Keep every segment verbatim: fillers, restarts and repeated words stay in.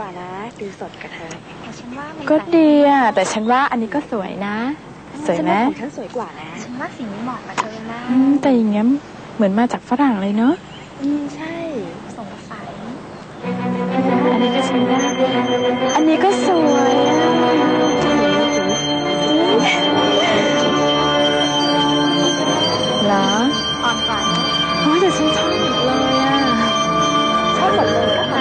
นะดูสดกับเธอแต่ฉันว่ามันก็ดีอ่ะแต่ฉันว่าอันนี้ก็สวยนะสวยไหมของฉันสวยกว่านะฉันว่าสีนี้เหมาะกับเธอนะแต่อย่างเงี้ยเหมือนมาจากฝรั่งเลยเนาะอืมใช่สงสัยอันนี้ก็ใช้ได้อันนี้ก็สวยอ่ะเหรออ่อนกว่าโอ้ยแต่ฉันชอบหมดเลยอ่ะชอบหมดเลยก็ค่ะ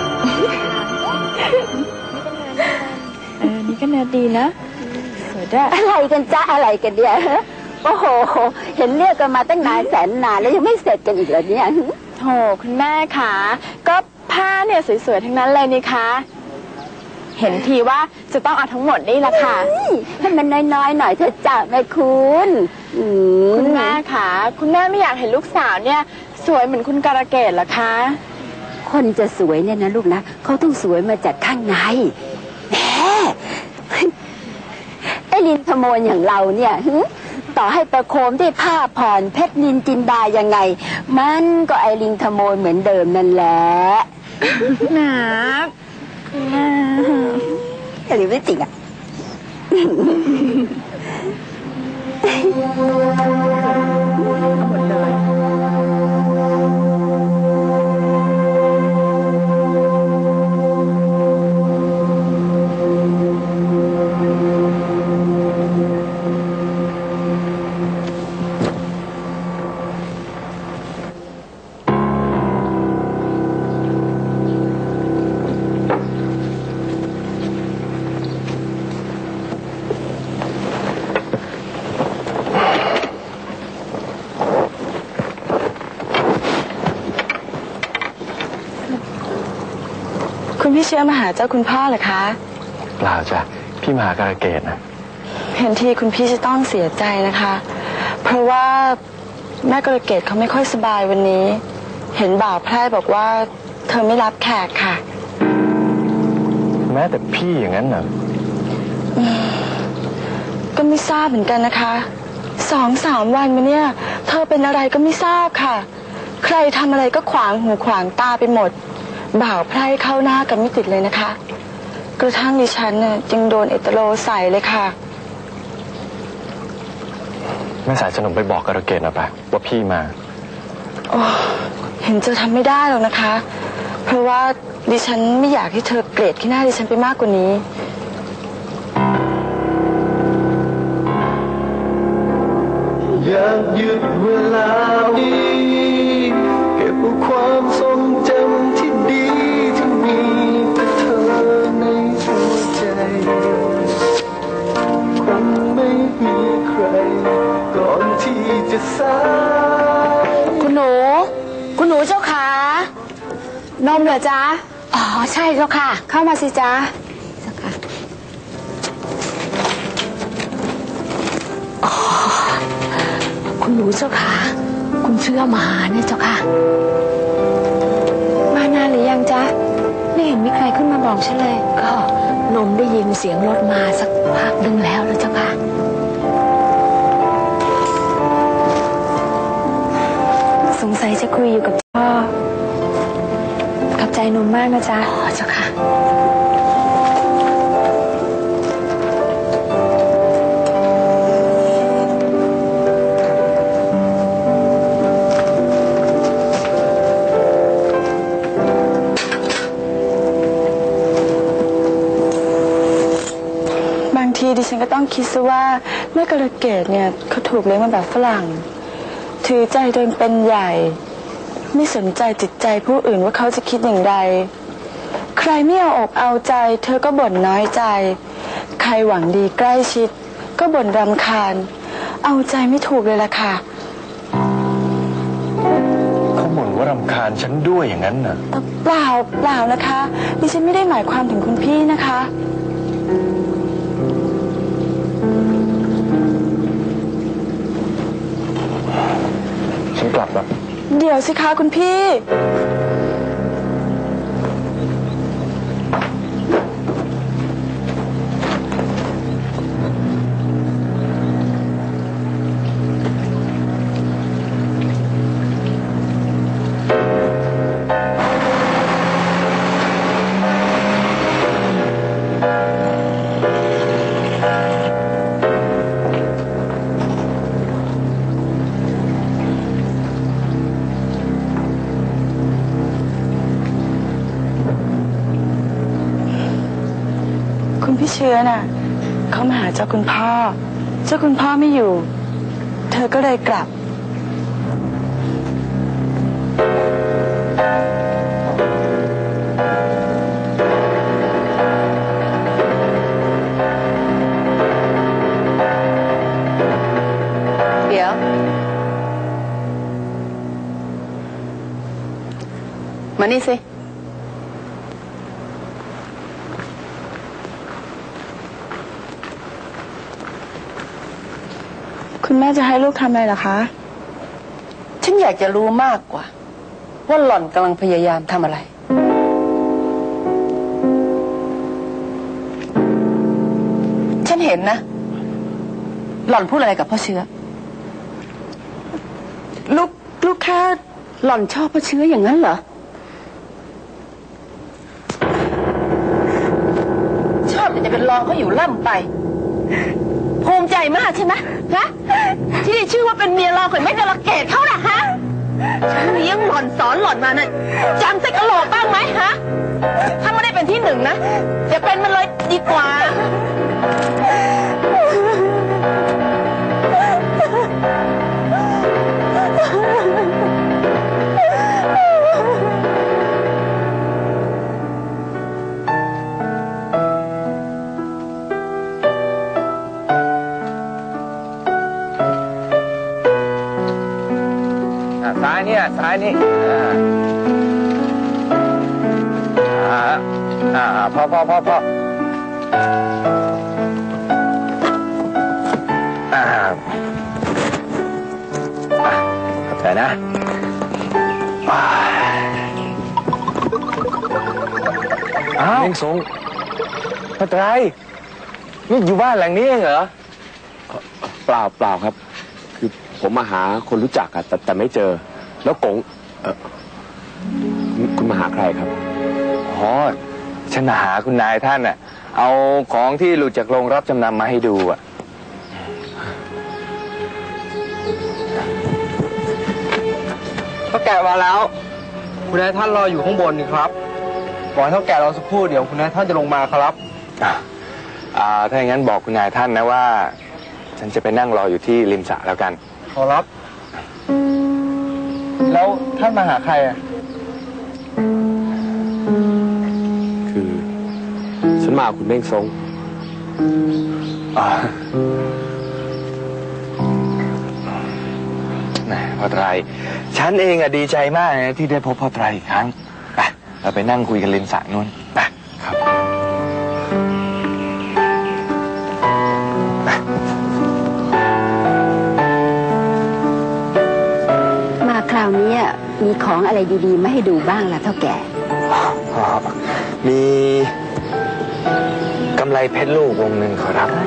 เออนี่ก็เนื้อดีนะสวยด้วยอะไรกันจ้าอะไรกันเดียวโอ้โหเห็นเรียกกันมาตั้งนานแสนนานแล้วยังไม่เสร็จกันอีกเหรอเนี่ยโหคุณแม่คะก็ผ้าเนี่ยสวยๆทั้งนั้นเลยนี่คะเห็นทีว่าจะต้องเอาทั้งหมดนี่แหละค่ะให้มันน้อยๆหน่อยเถอะจ้าแม่คุณคุณแม่คะคุณแม่ไม่อยากเห็นลูกสาวเนี่ยสวยเหมือนคุณการะเกดเหรอคะคนจะสวยเนี่ยนะลูกนะเขาต้องสวยมาจากข้างในแหมไอ้ลินขโมยอย่างเราเนี่ยต่อให้ประโคมด้วยผ้าผ่อนเพชรนินจินดายังไงมันก็ไอ้ลิงขโมยเหมือนเดิมนั่นแหละหนาคุณแม่อะไรไม่จริงอ่ะหมดเลยคุณพี่เชื้อมาหาเจ้าคุณพ่อเหรอคะเปล่าจ้ะพี่มาหาการะเกดนะเห็นทีคุณพี่จะต้องเสียใจนะคะเพราะว่าแม่การะเกดเขาไม่ค่อยสบายวันนี้เห็นบ่าวไพร่บอกว่าเธอไม่รับแขกค่ะแม้แต่พี่อย่างนั้นเหรอก็ไม่ทราบเหมือนกันนะคะสองสามวันมาเนี่ยเธอเป็นอะไรก็ไม่ทราบค่ะใครทำอะไรก็ขวางหูขวางตาไปหมดบ่าวไพร่เข้าหน้ากันไม่ติดเลยนะคะกระทั่งดิฉันน่ะจึงโดนเอตโลใส่เลยค่ะแม่สายสนมไปบอกการะเกดหน่อยปะว่าพี่มาโอ้เห็นจะทำไม่ได้หรอกนะคะเพราะว่าดิฉันไม่อยากให้เธอเกลียดขี้หน้าดิฉันไปมากกว่านี้อยากหยุดเวลานี้เก็บความทรงจำที่ดีที่มีแต่เธอในหัวใจคงไม่มีใครก่อนที่จะสายคุณหนูคุณหนูเจ้าขานมเหรอจ๊ะอ๋อใช่เจ้าค่ะเข้ามาสิจ๊ะเจ้าค่ะอ๋อคุณหนูเจ้าค่ะคุณเชื่อมาเนี่ยเจ้าค่ะมานานหรือยังจ๊ะไม่เห็นมีใครขึ้นมาบอกฉันเลยก็นมได้ยินเสียงรถมาสักพักนึงแล้วนะเจ้าค่ะสงสัยจะคุยอยู่กับพ่อขอบใจนมมากนะจ๊ะอ๋อเจ้าค่ะทีดิฉันก็ต้องคิดซะว่าแม่การะเกดเนี่ยเขาถูกเลี้ยงมาแบบฝรั่งถือใจตัวเองเป็นใหญ่ไม่สนใจจิตใจผู้อื่นว่าเขาจะคิดอย่างไรใครไม่เอาอกเอาใจเธอก็บ่นน้อยใจใครหวังดีใกล้ชิดก็บ่นรำคาญเอาใจไม่ถูกเลยล่ะค่ะเขาบ่นว่ารำคาญฉันด้วยอย่างนั้นน่ะเปล่าเปล่านะคะดิฉันไม่ได้หมายความถึงคุณพี่นะคะฉันกลับแล้วเดี๋ยวสิคะคุณพี่พี่เชื้อน่ะเขามาหาเจ้าคุณพ่อเจ้าคุณพ่อไม่อยู่เธอก็เลยกลับเดี๋ยวมานี่สิคุณแม่จะให้ลูกทำอะไรเหรอคะฉันอยากจะรู้มากกว่าว่าหล่อนกำลังพยายามทำอะไรฉันเห็นนะหล่อนพูดอะไรกับพ่อเชื้อลูกลูกแค่หล่อนชอบพ่อเชื้ออย่างนั้นเหรอชอบแต่จะเป็นรองเขาอยู่ล่ำไปภูมิใจมากใช่ไหมฮะที่ชื่อว่าเป็นเมียรองของแม่กระเกดเขาน่ะฮะฉันเลี้ยงหล่อนสอนหล่อนมาน่ะจำใส่กระโหลกบ้างไหมฮะถ้าไม่ได้เป็นที่หนึ่งนะจะเป็นมันเลยดีกว่าซ้ายเนี่ยซ้ายนี่อ่าอ่าพอพอพอพออ่าขอบใจนะอ้าวเม่งสงมาไตรนี่อยู่บ้านหลังนี้เองเหรอเปล่าเปล่าครับคือผมมาหาคนรู้จักอะแต่แต่ไม่เจอแล้วกงเออคุณมาหาใครครับอ๋อฉันมาหาคุณนายท่านน่ะเอาของที่หลุดจากโรงรับจำนำมาให้ดูอ่ะเขาแกะมาแล้วคุณนายท่านรออยู่ข้างบนนี่ครับบอกให้เขาแกะรอสักครู่เดี๋ยวคุณนายท่านจะลงมาครับอ่าถ้าอย่างนั้นบอกคุณนายท่านนะว่าฉันจะไปนั่งรออยู่ที่ริมสระแล้วกันขอรับแล้วท่านมาหาใครอ่ะคือฉันมาคุณเม่งทรงแหมพ่อไตรฉันเองอะดีใจมากนะที่ได้พบพ่อไตรอีกครั้งไปเราไปนั่งคุยกันริมสระนู่นไปครับคราวนี้มีของอะไรดีๆมาให้ดูบ้างล่ะเท่าแก่มีกำไรเพชรลูกวงหนึ่งขอรับ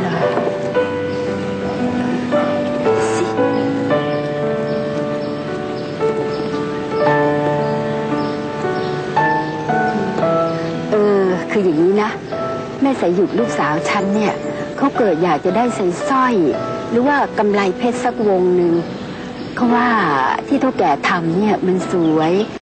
เออคืออย่างนี้นะแม่สายหยุดลูกสาวฉันเนี่ยเขาเกิดอยากจะได้ใส่สร้อยหรือว่ากำไรเพชรสักวงหนึ่งเขาว่าที่เท่าแก่ทำเนี่ยมันสวย